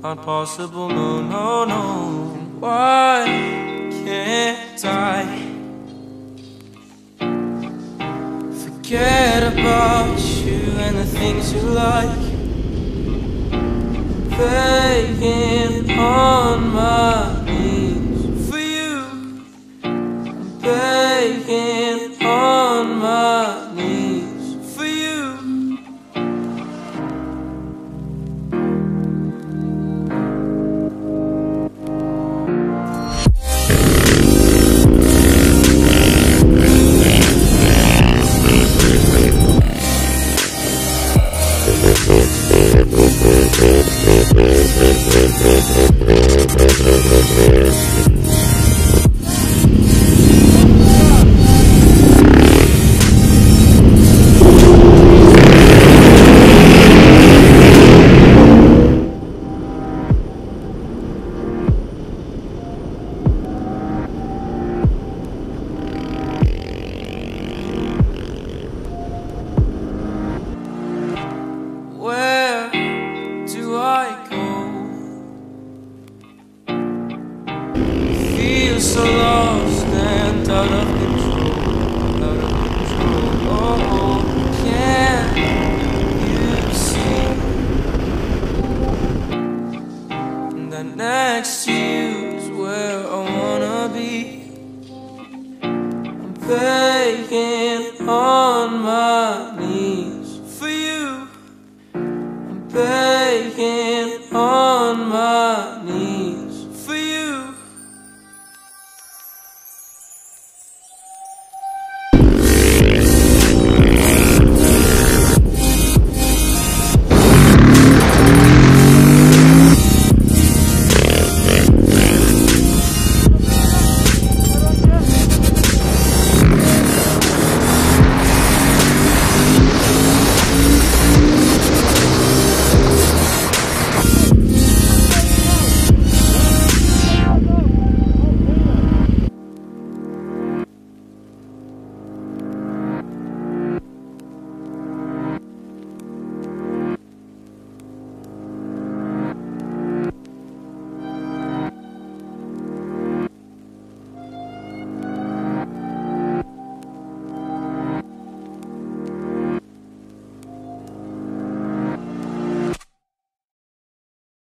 not possible, no, no, no. Why can't I forget about you and the things you like? Begging on my knees for you, begging on my knees for you. Where do I go? Feel so lost and out of control, out of control. Oh, can't you see that next to you is where I wanna be? I'm begging on my knees